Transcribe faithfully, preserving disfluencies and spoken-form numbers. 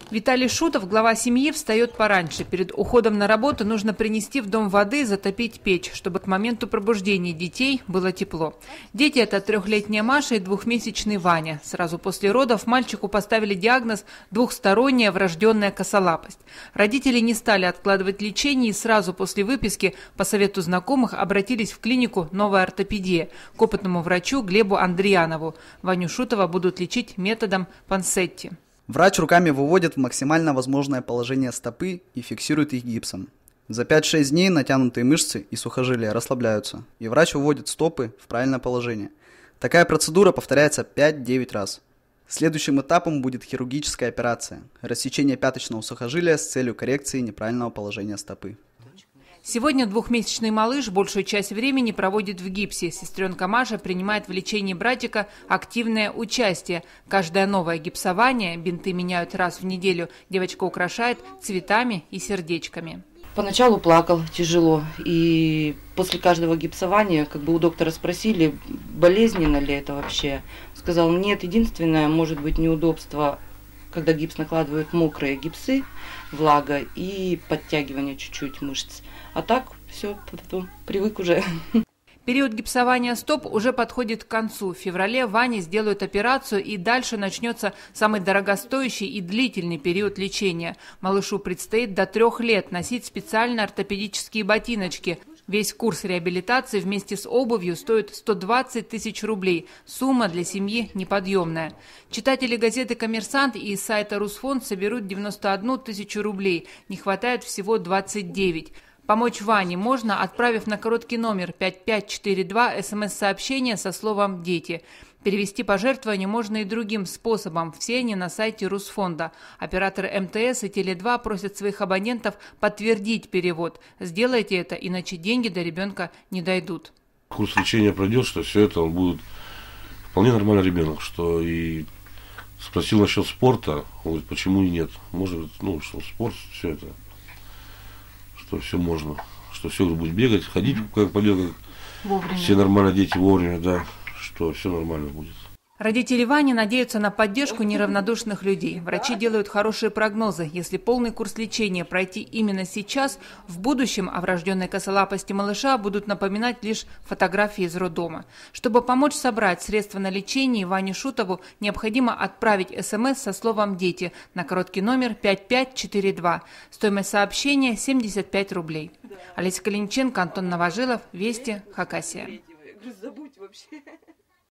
Виталий Шутов, глава семьи, встает пораньше. Перед уходом на работу нужно принести в дом воды и затопить печь, чтобы к моменту пробуждения детей было тепло. Дети – это трехлетняя Маша и двухмесячный Ваня. Сразу после родов мальчику поставили диагноз двухсторонняя врожденная косолапость. Родители не стали откладывать лечение и сразу после выписки по совету знакомых обратились в клинику «Новая ортопедия» к опытному врачу Глебу Андриянову. Ваню Шутова будут лечить методом Пансетти. Врач руками выводит в максимально возможное положение стопы и фиксирует их гипсом. За пять-шесть дней натянутые мышцы и сухожилия расслабляются, и врач выводит стопы в правильное положение. Такая процедура повторяется пять-девять раз. Следующим этапом будет хирургическая операция – рассечение пяточного сухожилия с целью коррекции неправильного положения стопы. Сегодня двухмесячный малыш большую часть времени проводит в гипсе. Сестренка Маша принимает в лечении братика активное участие. Каждое новое гипсование, бинты меняют раз в неделю, девочка украшает цветами и сердечками. Поначалу плакал тяжело, и после каждого гипсования, как бы у доктора спросили, болезненно ли это вообще. Сказал, нет, единственное, может быть, неудобство, когда гипс накладывают мокрые гипсы, влага и подтягивание чуть-чуть мышц. А так все, привык уже. Период гипсования стоп уже подходит к концу. В феврале Ване сделают операцию, и дальше начнется самый дорогостоящий и длительный период лечения. Малышу предстоит до трех лет носить специальные ортопедические ботиночки. Весь курс реабилитации вместе с обувью стоит сто двадцать тысяч рублей. Сумма для семьи неподъемная. Читатели газеты «Коммерсант» и сайта «Русфонд» соберут девяносто одну тысячу рублей. Не хватает всего двадцать девять. Помочь Ване можно, отправив на короткий номер пять пять четыре два смс-сообщение со словом «Дети». Перевести пожертвования можно и другим способом. Все они на сайте Русфонда. Операторы эм тэ эс и Теле два просят своих абонентов подтвердить перевод. Сделайте это, иначе деньги до ребенка не дойдут. Курс лечения пройдет, что все это он будет вполне нормальный ребенок. Что и спросил насчет спорта, он говорит, почему и нет. Может, ну, что спорт, все это, что все можно, что все будет бегать, ходить, как побегать. Вовремя. Все нормально дети вовремя, да. Что все нормально будет. Родители Вани надеются на поддержку неравнодушных людей. Врачи делают хорошие прогнозы. Если полный курс лечения пройти именно сейчас, в будущем о врожденной косолапости малыша будут напоминать лишь фотографии из роддома. Чтобы помочь собрать средства на лечение, Ване Шутову необходимо отправить смс со словом «Дети» на короткий номер пять пять четыре два. Стоимость сообщения семьдесят пять рублей. Олеся Калиниченко, Антон Новожилов, Вести, Хакасия. Забудь вообще.